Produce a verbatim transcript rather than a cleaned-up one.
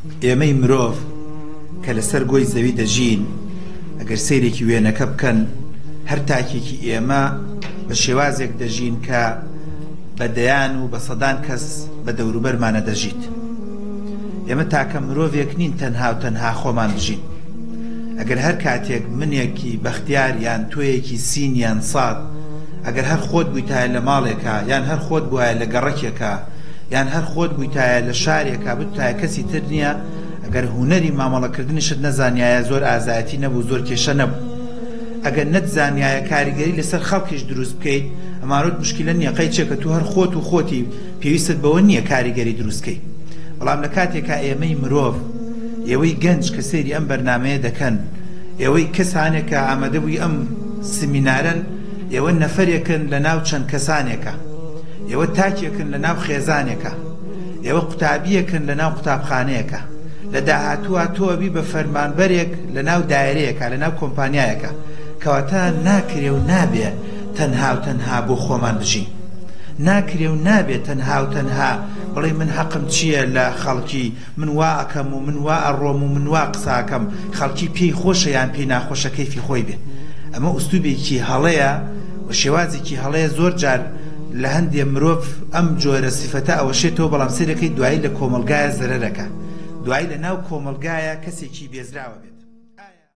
ئێمەی مرۆڤ کە لەسەر گۆی زەوی دەژین ئەگەر سەیرێکی وێنەکە بکەن هەر تاکێکی ئێمە بە شێوازێک دەژین کە بەدەیان و بە سەدان کەس بە دەوروبەرمانە دەژیت. ئێمە تاکە مرۆڤێک نین تەنها و تەنها خۆمان بژین. ئەگەر هەر کاتێک منێکی بەختیار یان تۆیەکی سین یان ساد ئەگەر هەر خۆت بوویتایە لە ماڵێکە یان هەر خۆت بووایە لە گەڕەکێکە یان هەر خۆت بوویتایە لە شارێکە بتایە کەسی تر نییە، ئەگەر هونەری مامەڵەکردنیشت نەزانایە زۆر ئازایەتی نەبوو، زۆر کێشە نەبوو، ئەگەر نەتزانایە کاریگەری لەسەر خەڵکیش دروست بکەیت ئەمانوت مشکلە نییە، قەیچێکە تو هەر خۆت و خۆتی پێویستت بەوە نییە کاریگەری دروستکەی. بەڵام لە کاتێکە ئێمەی مرۆڤ، ئێوەی گەنج کە سەیری ئەم بەرنامەیە دەکەن، ئێوەی کەسانێکە ئامادە بووی ئەم سمینارن، ئێوە نەفەرێکن لە ناو چەند کەسانێکە، ئێوە تاکێکن لە ناو خێزانێکە، ئێوە قوتابیەکن لە ناو قوتابخانەیەکە، لە داهاتووە تۆبی بە فەرمانبەرێک لە ناو دایرەیەکە، لە ناو کۆمپانیایەکە، کەواتە ناکرێ و نابێ تەنها و تەنها بۆ خۆمان بژین، ناکرێ و نابێت تەنها و تەنها بڵێ من حەقم چییە لە خەڵکی، من وا ئەکەم و من وا ئەڕۆم و من وا قساکەم، خەڵکی پێی خۆشە یان پێی ناخۆشە کەیفی خۆی بێ. ئەمە ئوستوبێکی هەڵەیە و شێوازێکی هەڵەیە. زۆر جار لە هەندێ مرۆڤ ئەم جۆرە سیفەتە ئەوەشێتەوە، بەڵام سیرەکەی دوایی لە کۆمەلگایە زەرەرەکە، دوایی لە ناو کۆمەلگایە کەسێکی بێزراوە بێت.